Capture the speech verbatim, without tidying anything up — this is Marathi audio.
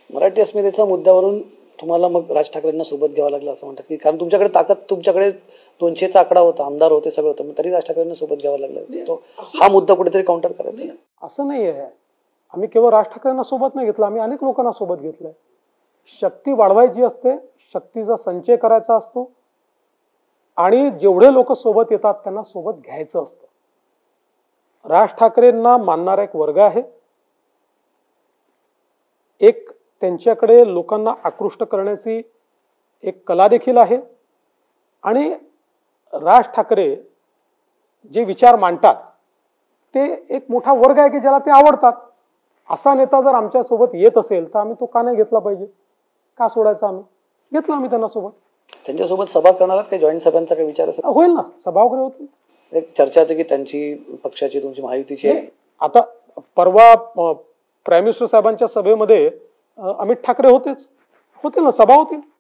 मराठी अस्मितेच्या मुद्द्यावरून तुम्हाला मग राज ठाकरेंना सोबत घ्यावं लागलं असं म्हणतात की कारण तुमच्याकडे ताकद तुमच्याकडे दोनशेचा आकडा होता, आमदार होते, सगळं होतं, तरी राज ठाकरेंना सोबत घ्यावं लागलं. तो हा मुद्दा कुठेतरी काउंटर करायचा. असं नाही आहे. आम्ही केवळ राज ठाकरेंना सोबत नाही घेतलं, आम्ही अनेक लोकांना सोबत घेतलंय. शक्ती वाढवायची असते, शक्तीचा संचय करायचा असतो आणि जेवढे लोक सोबत येतात त्यांना सोबत घ्यायचं असतं. राज ठाकरेंना मानणारा एक वर्ग आहे, एक त्यांच्याकडे लोकांना आकृष्ट करण्याची एक कला देखील आहे आणि राज ठाकरे जे विचार मांडतात ते एक मोठा वर्ग आहे की ज्याला ते आवडतात. असा नेता जर आमच्या सोबत येत असेल तर आम्ही तो का नाही घेतला पाहिजे, का सोडायचा? आम्ही घेतला, आम्ही त्यांना सोबत. त्यांच्यासोबत सभा करणार काही जॉईंट सभांचा काही विचार असेल? होईल ना, सभा वगैरे होतील. एक चर्चा होती की त्यांची पक्षाची तुमची महायुतीची आता परवा प्राईम मिनिस्टर साहेबांच्या सभेमध्ये अमित ठाकरे होतेच, होतील ना, सभा होतील.